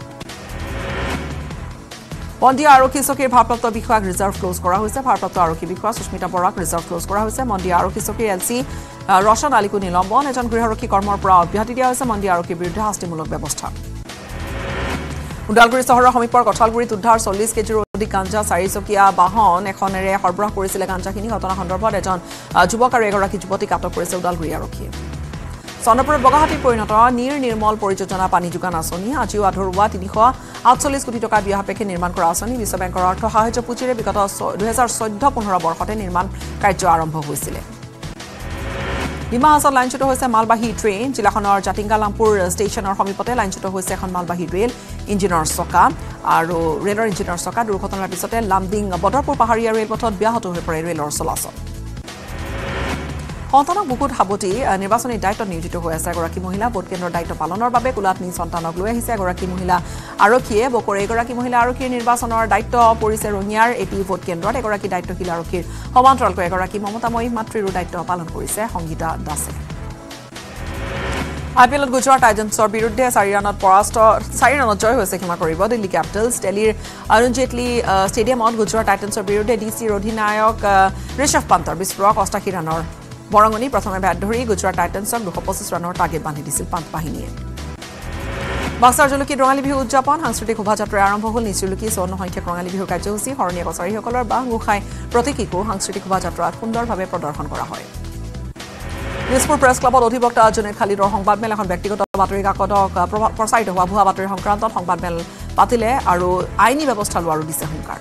মন্দিয়া আৰক্ষী চকীৰ ভাৰপ্ৰাপ্ত বিষয়াক ৰিজাৰ্ভ ক্লোজ কৰা হৈছে ভাৰপ্ৰাপ্ত আৰক্ষী বিষয়া সুস্মিতা বৰাক ৰিজাৰ্ভ ক্লোজ কৰা হৈছে মন্দিয়া আৰক্ষী চকীৰ এল চি ৰচন আলীকো নিলম্বন এজন গৃহৰক্ষী কৰ্মৰ পৰা অব্যাহতি দিয়া হৈছে মন্দিয়া আৰক্ষীৰ বিৰুদ্ধে শাস্তিমূলক ব্যৱস্থা ওদালগুৰি চহৰৰ সমীপৰ কঠালগুৰিত উদ্ধাৰ চল্লিছ কেজিৰ অধিক গাঞ্জা চাৰিচকীয়া বাহন এখনেৰে সৰবৰাহ কৰিছিলে গাঞ্জাখিনি ঘটনা সন্দৰ্ভত এজন যুৱক আৰু এগৰাকী যুৱতীক আটক কৰিছে ওদালগুৰি আৰক্ষীয়ে চন্দ্ৰপুৰত বগাহাটী পৰিণত নীৰ নিৰ্মল পৰিযোজনা পানী যোগান আঁচনি আজিও আধৰুৱা তিনিশ আঠচল্লিছ কোটি টকা ব্যয় সাপেক্ষে নিৰ্মাণ কৰা আঁচনি বিশ্ব বেংকৰ অৰ্থ সাহায্য পুঁজিৰে বিগত দুহেজাৰ চৈধ্য পোন্ধৰ বৰ্ষতে নিৰ্মাণ কাৰ্য আৰম্ভ হৈছিলে ডিমা হাছাওত লাইনচ্যুত হৈছে মালবাহী ট্ৰেইন জিলাখনৰ জাতিংগা লামপুৰ ষ্টেচনৰ সমীপতে লাইনচ্যুত হৈছে এখন মালবাহী ৰেল ইঞ্জিনৰ চকা আৰু ৰেলৰ ইঞ্জিনৰ চকা দুৰ্ঘটনাৰ পিছতে লামডিং বদৰপুৰ পাহাৰীয়া ৰেলপথত ব্যাহত হৈ পৰে ৰেলৰ চলাচল সন্তানক বুকুত সাৱটি নিৰ্বাচনী দায়িত্বত নিয়োজিত হৈ আছে এগৰাকী মহিলা ভোট কেন্দ্ৰৰ দায়িত্ব পালনৰ বাবে কোলাত নিজ সন্তানক লৈ আহিছে এগৰাকী মহিলা আৰক্ষীয়ে বকৰ এগৰাকী মহিলা আৰক্ষীৰ নিৰ্বাচনৰ দায়িত্ব পৰিছে ৰঙিয়াৰ এটি ভোট কেন্দ্ৰত এগৰাকী দায়িত্বশীল আৰক্ষীৰ সমান্তৰালকৈ এগৰাকী মমতাময়ী মাতৃৰো দায়িত্ব পালন কৰিছে সংগীতা দাসে আই পি এলত গুজৰাট টাইটান্সৰ বিৰুদ্ধে চাৰি ৰাণত পৰাস্ত চাৰি ৰাণত জয় হৈছে ক্ষমা কৰিব দিল্লী কেপিটেলছ দিল্লীৰ অৰুণ জেটলী ষ্টেডিয়ামত গুজৰাট টাইটান্সৰ বিৰুদ্ধে ডি চিৰ অধিনায়ক ঋষভ পান্তৰ বিস্ফোৰক অষ্টাশী ৰাণৰ বৰঙণি প্ৰথমে বেট ধৰি গুজৰাট টাইটান্সক দুশ পঁচিছ ৰাণৰ টাৰ্গেট বান্ধি দিছিল পান্ত বাহিনীয়ে বাক্সাৰ জুলুকীত ৰঙালী বিহু উদযাপন সাংস্কৃতিক শোভাযাত্ৰাৰে আৰম্ভ হ'ল নিচুলুকী চৌৱন্ন সংখ্যক ৰঙালী বিহুৰ কাৰ্যসূচী শৰণীয়া কছাৰীসকলৰ বাঁহ গোসাঁই প্ৰতীকীকো সাংস্কৃতিক শোভাযাত্ৰাত সুন্দৰভাৱে প্ৰদৰ্শন কৰা হয় দিছপুৰ প্ৰেছ ক্লাবত অধিবক্তা জুনেদ খালিদৰ সংবাদমেল এখন ব্যক্তিগত বাতৰি কাকতক প্ৰচাৰিত হোৱা ভুৱা বাতৰি সংক্ৰান্তত সংবাদমেল পাতিলে আৰু আইনী ব্যৱস্থা লোৱাৰো দিছে হুংকাৰ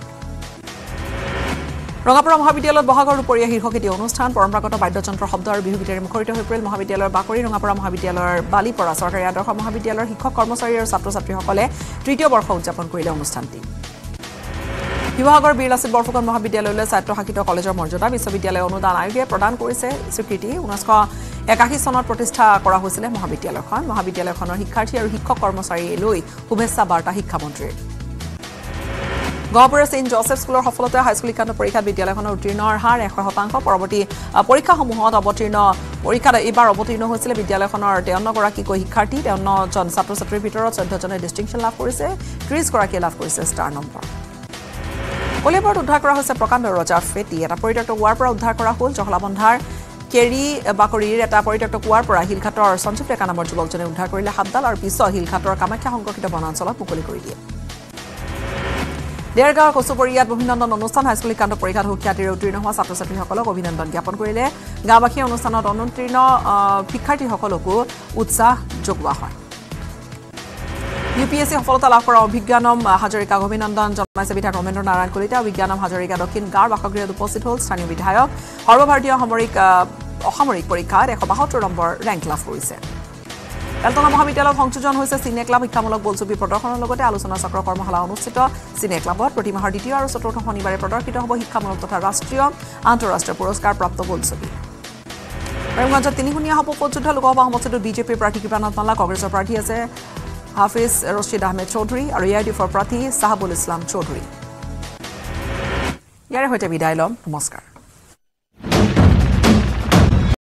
ৰঙাপাৰা মহাবিদ্যালয়ত বহাগৰ দুপৰীয়া শীৰ্ষক এটি অনুষ্ঠান পৰম্পৰাগত বাদ্যযন্ত্ৰ শব্দ আৰু বিহু গীতেৰে মুখৰিত হৈ পৰিল মহাবিদ্যালয়ৰ বাকৰি ৰঙাপাৰা মহাবিদ্যালয়ৰ বালিপৰা চৰকাৰী আদৰ্শ মহাবিদ্যালয়ৰ শিক্ষক কৰ্মচাৰী আৰু ছাত্ৰ ছাত্ৰীসকলে তৃতীয় বৰ্ষ উদযাপন কৰিলে অনুষ্ঠানটি শিৱসাগৰ বীৰ লাচিত বৰফুকন মহাবিদ্যালয়লৈ স্বায়ত্তশাসিত কলেজৰ মৰ্যাদা বিশ্ববিদ্যালয় অনুদান আয়োগে প্ৰদান কৰিছে স্বীকৃতি ঊনৈছশ একাশী চনত প্ৰতিষ্ঠা কৰা হৈছিলে মহাবিদ্যালয়খন মহাবিদ্যালয়খনৰ শিক্ষাৰ্থী আৰু শিক্ষক কৰ্মচাৰীলৈ শুভেচ্ছা বাৰ্তা শিক্ষামন্ত্ৰীৰ গহপুৰৰ ছেইণ্ট জোচেফ স্কুলৰ সফলতা হাইস্কুল শিক্ষান্ত পৰীক্ষাত বিদ্যালয়খনৰ উত্তীৰ্ণৰ হাৰ এশ শতাংশ পৰৱৰ্তী পৰীক্ষাসমূহত অৱতীৰ্ণ পৰীক্ষাত এইবাৰ অৱতীৰ্ণ হৈছিলে বিদ্যালয়খনৰ তেৱন্নগৰাকীকৈ শিক্ষাৰ্থী তেৱন্নজন ছাত্ৰ ছাত্ৰীৰ ভিতৰত চৈধ্যজনে ডিষ্টিংশ্যন লাভ কৰিছে ত্ৰিছগৰাকীয়ে লাভ কৰিছে ষ্টাৰ নম্বৰ কলিয়াবৰত উদ্ধাৰ কৰা হৈছে প্ৰকাণ্ড ৰজা ফেটি এটা পৰিত্যক্ত কুৱাৰ পৰা উদ্ধাৰ কৰা হ'ল জহলাবন্ধাৰ কেৰি বাকৰিৰ এটা পৰিত্যক্ত কুৱাৰ পৰা শিলঘাটৰ সঞ্জীৱ ডেকা নামৰ যুৱকজনে উদ্ধাৰ কৰিলে সাতডাল আৰু পিছত শিলঘাটৰ কামাখ্যা সংৰক্ষিত বনাঞ্চলত মুকলি কৰি দিয়ে দেৰগাঁৱৰ কচুপৰীয়াত অভিনন্দন অনুষ্ঠান হাইস্কুল শিক্ষান্ত পৰীক্ষাত সুখ্যাতিৰে উত্তীৰ্ণ হোৱা ছাত্ৰ ছাত্ৰীসকলক অভিনন্দন জ্ঞাপন কৰিলে গাঁওবাসীয়ে অনুষ্ঠানত অনুত্তীৰ্ণ শিক্ষাৰ্থীসকলকো উৎসাহ যোগোৱা হয় ইউ পি এছ চি সফলতা লাভ কৰা অভিজ্ঞানম হাজৰিকাক অভিনন্দন জনাইছে বিধায়ক ৰমেন্দ্ৰ নাৰায়ণ কলিতা অভিজ্ঞানম হাজৰিকা দক্ষিণ গাঁৱৰ বাসগৃহত উপস্থিত হ'ল স্থানীয় বিধায়ক সৰ্বভাৰতীয় সামৰিক অসামৰিক পৰীক্ষাত এশ বাসত্তৰ নম্বৰ ৰেংক লাভ কৰিছে এলটনা মহাবিদ্যালয়ত সংযোজন হৈছে চিনে ক্লাব শিক্ষামূলক বোলছবি প্ৰদৰ্শনৰ লগতে আলোচনা চক্ৰ কৰ্মশালা অনুষ্ঠিত চিনে ক্লাবত প্ৰতি মাহৰ দ্বিতীয় আৰু চতুৰ্থ শনিবাৰে প্ৰদৰ্শিত হ'ব শিক্ষামূলক তথা ৰাষ্ট্ৰীয় আন্তঃৰাষ্ট্ৰীয় পুৰস্কাৰপ্ৰাপ্ত বোলছবি কৰিমগঞ্জত তিনিখনীয়া হ'ব উপযুদ্ধ লোকসভা সমষ্টিটোত বিজেপিৰ প্ৰাৰ্থী কৃপানাথ মাল্লা কংগ্ৰেছৰ প্ৰাৰ্থী আছে হাফিজ ৰছিদ আহমেদ চৌধুৰী আৰু এ আই ডি এফৰ প্ৰাৰ্থী চাহাবুল ইছলাম চৌধুৰী ইয়াৰে সৈতে বিদায় ল'ম নমস্কাৰ।